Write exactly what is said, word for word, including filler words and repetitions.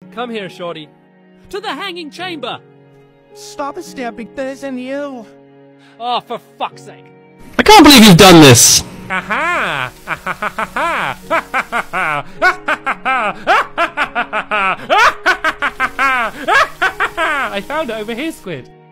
Come here, shorty. To the hanging chamber! Stop it, Stampy. That isn't you. Oh, for fuck's sake. I can't believe you've done this! Aha! I found it over here, Squid.